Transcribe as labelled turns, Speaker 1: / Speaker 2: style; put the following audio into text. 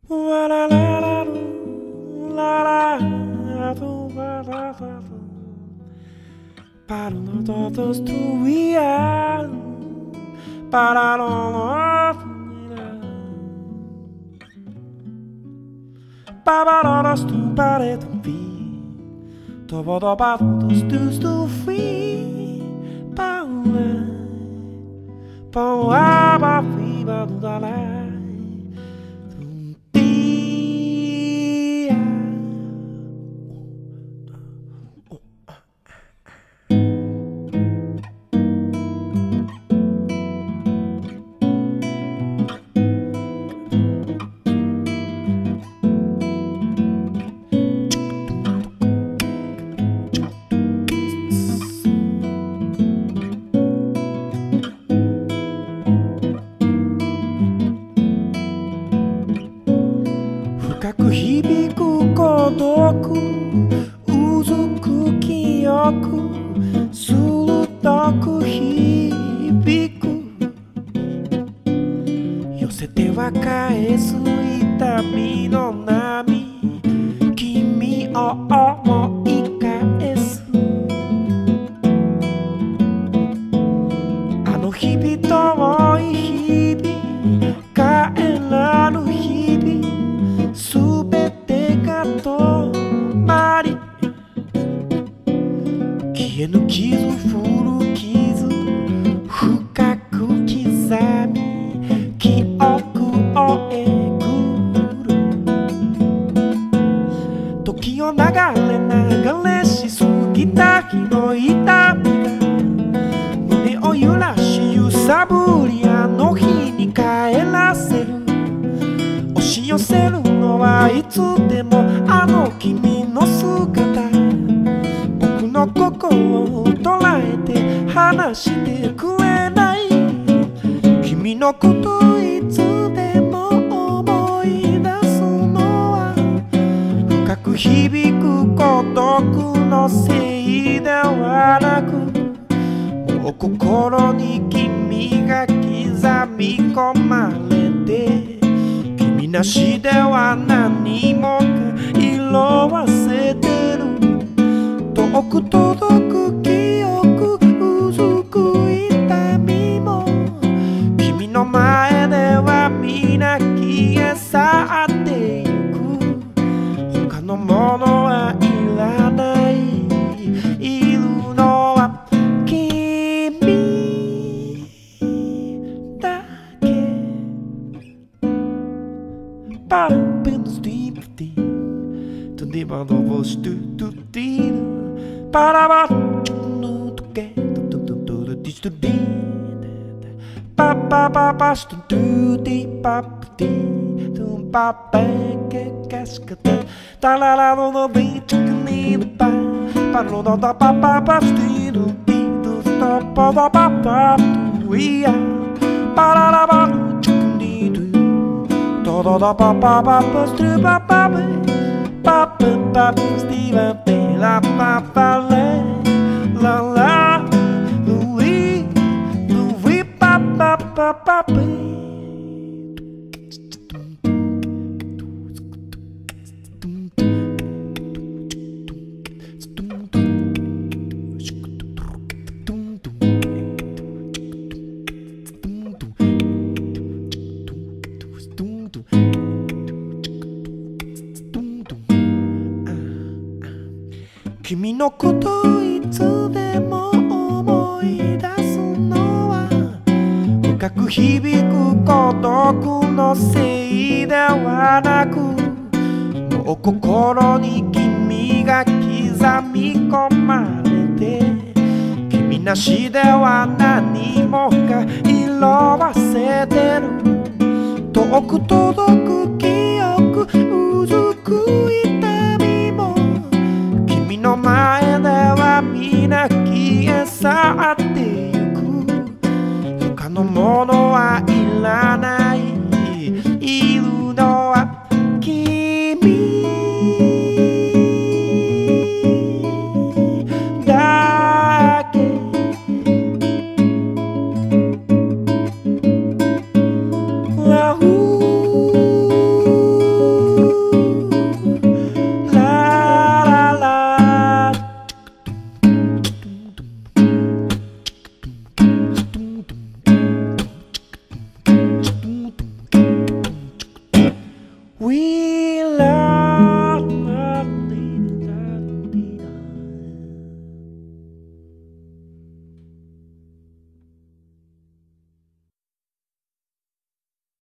Speaker 1: わらららるらららとわらららパルノトトストゥイアパラロロパパロロストゥパレトピトボドバトストゥストゥフィパウラパワバフィバドダライ深く響く孤独うずく記憶鋭く響く寄せては返す痛みの波君を思い返すあの日々遠い日々帰らぬ日々すべてが止まり消えぬ傷古傷深く刻み記憶をえぐる時を流れ流れしすぎた日の痛みが胸を揺らし揺さぶりあの日に帰らせる押し寄せるのはいつでもあの君の姿僕の心を捉えて話してくれない君のこといつでも思い出すのは深く響く孤独のせいではなくもう心に君が刻み込まれて君なしでは何もか色あせてる遠く届く記憶うずく痛みも君の前では皆消え去ってゆく他のものはいらないいるのは君だけパルペンスティープティーとディバドボストゥトゥティーパラバチュヌトケトトトトトティストディーパパパパストトゥティパプティトゥパペケケスケテタララロノビチクニーパパロドダパパパスティルティドストポドパパトゥイヤパララバルチクニードドドパパパパスティパパベパパパスティバペラパパレララルイルイパパパパペ君のこといつでも思い出すのは深く響く孤独のせいではなくもう心に君が刻み込まれて君なしでは何もか色あせてる遠く届く記憶うずく痛みも君の前では皆消え去ってゆく他のものはいらないいるのは君だけラウ We